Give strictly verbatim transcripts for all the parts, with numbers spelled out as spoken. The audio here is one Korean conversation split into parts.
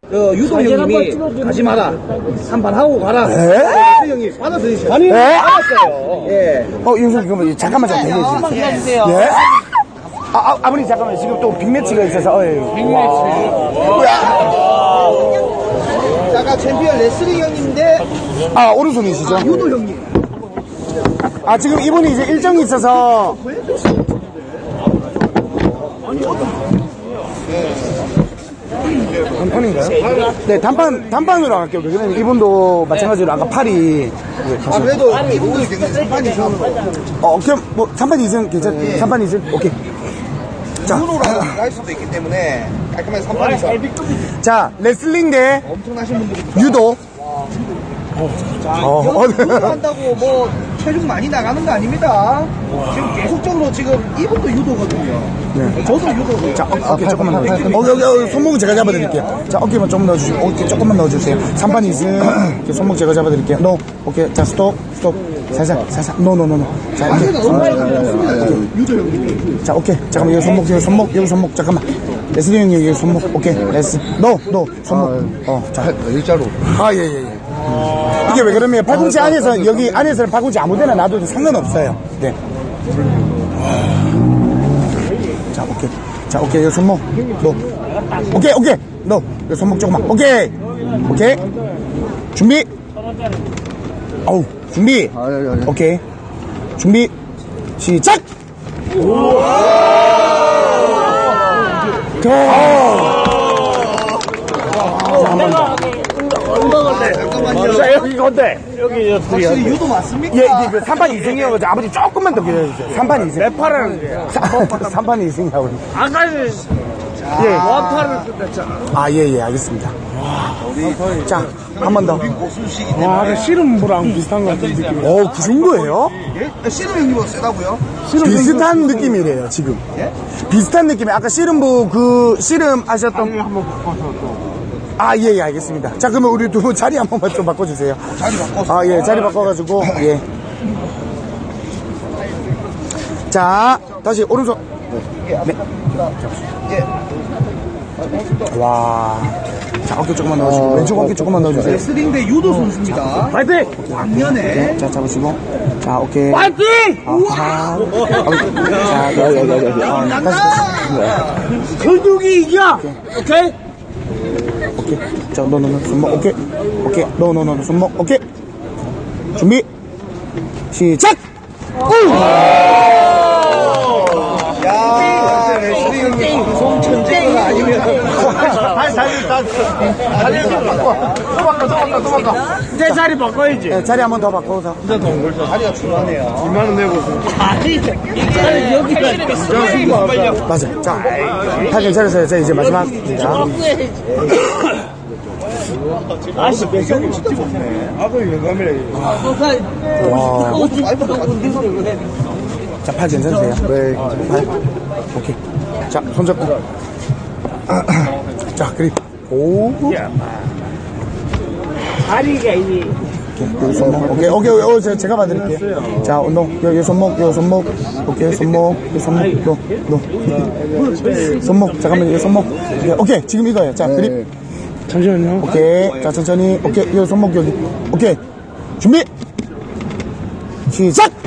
어, 유도 형님이 가지 마라. 한 판 하고 가라. 에? 유도 형이 받아들이셔. 아니, 받았어요. 예. 어, 이용석, 그러면 잠깐만 좀 대기해주세요. 예? 아, 아, 아버님, 잠깐만. 지금 또 빅매치가 있어서, 어휴. 빅매치. 아까 챔피언 레슬링 형님인데. 아, 오른손이시죠? 아, 유도 형님. 아, 지금 이분이 이제 일정이 있어서. 단판인가요? 네, 단판, 단판으로 할게요. 왜냐면 이분도 마찬가지로 아까 팔이. 아, 그래도 이분도 굉장히 삼판이 좋은 어, 그럼 뭐, 삼판 이승 괜찮, 네. 삼판 이승? 오케이. 자. 유도라고 할 수도 있기 때문에 깔끔하게 삼판 이상. 자, 레슬링 대 엄청나신 분들이. 유도. 자, 어, 어, 어, 유도 한다고 뭐 체중 많이 나가는 거 아닙니다. 지금 계속적으로 지금 이분도 유도거든요. 네. 저도 유도거든요. 자, 어, 어깨 조금만 넣어주세요. 어, 여기, 여기, 손목은 제가 잡아드릴게요. 자, 어깨만 조금 넣어주시고, 어깨 조금만 넣어주세요. 삼판 이승. 이렇게 손목 제가 잡아드릴게요. 노. 오케이. 자, 스톱. 스톱. 살살, 살살. 노, 노, 노, 노. 자, 이렇게. 유도 형님. 자, 오케이. 잠깐만, 여기 손목, 여기 손목, 여기 손목, 잠깐만. 레슬링 형님, 여기 손목. 오케이. 레스. 노, 노. 손목. 어, 자. 일자로. 아, 예, 예, 예. 이게 왜 그러면 팔꿈치 안에서, 여기 안에서는 팔꿈치 아무 데나 놔둬도 상관없어요. 네. 자, 오케이. 자, 오케이. 여기 손목. 노. 오케이, 오케이. 노. 여기 손목 조금만. 오케이. 오케이. 준비. 어우, 준비. 오케이. 준비. 시작! 고! 자, 한 번 더. 잠깐만요. 자, 여기 건데. 여기, 확실히 유도 맞습니까? 예, 이게 삼판 이승이어가지고 아버지 조금만 더 기다려주세요. 삼판 이승. 몇 팔을 해요? 삼판 이승이 아버지. 아까는 예. 원팔을 끝냈잖아. 아, 예, 예, 알겠습니다. 자, 한 번 더. 와, 그 씨름 무랑 비슷한 것 같은 느낌. 오, 그 정도예요? 예? 씨름 형님보다 세다고요? 비슷한 느낌이래요, 지금. 예? 비슷한 느낌이 아까 씨름부 그 씨름 하셨던. 한번 바꿔서 또. 아, 예, 예, 알겠습니다. 자, 그러면 우리 두 분 자리 한 번만 좀 바꿔주세요. 자리 바꿔서. 아, 예, 자리 바꿔가지고, 예. 자, 다시 오른손. 네. 예. 와. 자, 어깨 조금만 넣어주시고, 왼쪽 어깨 조금만 넣어주세요. 레슬링 대 유도 선수입니다. 파이팅! 작년에. 자, 잡으시고. 자, 오케이. 파이팅! 아, 자, 야, 야, 야, 야, 야. 다시. 근육이 이겨! 오케이? 오케이. 자, 너, 너, 너, 손목, 오케이. 오케이. 너, 너, 너, 손목, 오케이. 준비. 시작! 야, 레슬링 형님 방송 천재가 아니면. 다시, 다시, 다시. 다시 좀 바꿔. 또 바꿔, 또 바꿔, 또 바꿔. 내 자리 바꿔야지. 네, 자리 한 번 더 바꿔서. 자리가 중요하네요. 이만 원 내고. 아니, 이거는 여기가. 맞아. 자, 다 괜찮으세요. 자, 이제 마지막입니다. 아씨, 배경이 진짜 좋네. 아까 영감이래. 와. 옷좀 많이 받아가지고. 자, 팔 괜찮으세요? 네. 팔. 오케이. 자, 손 잡고. 자, 그립. 오. 다리가 이제. 여기 손목. 오케이, 오케이, 오케이. 어, 제가 봐드릴게요. 자, 운동. 여기 손목, 여기 손목. 오케이, 손목. 여기 손목. 너, 너. 손목. 잠깐만, 여기 손목. 오케이, 오케이. 지금 이거예요. 자, 그립. 잠시만요. 오케이. 자, 천천히. 오케이. 여기 손목, 여기. 오케이. 준비. 시작!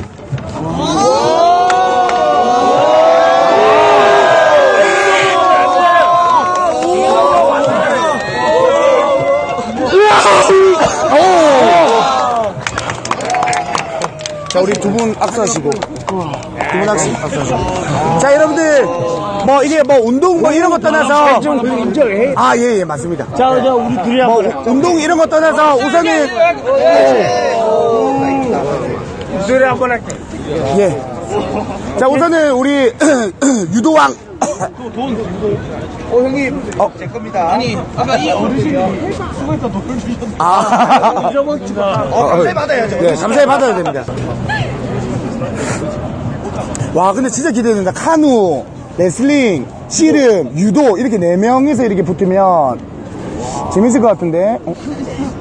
자, 우리 두 분 악수하시고. 두 분 악수하시고. 자, 여러분들, 뭐, 이게 뭐, 운동 뭐, 이런 거 떠나서. 인정해. 아, 예, 예, 맞습니다. 자, 자, 우리 둘이 뭐, 한번. 운동 이런 거 떠나서 우선은. 둘이 한번 할게. 예. 자, 우선은 우리, 유도왕. 어, 형님. 어, 제 겁니다. 아니, 아까 이 어르신이 수고했다 돈을 주셨는데. 아. 어, 감사히 받아야죠. 네, 감사히 받아야 됩니다. 와, 근데 진짜 기대된다. 카누, 레슬링, 씨름, 유도, 이렇게 네 명이서 이렇게 붙으면 재밌을 것 같은데. 어?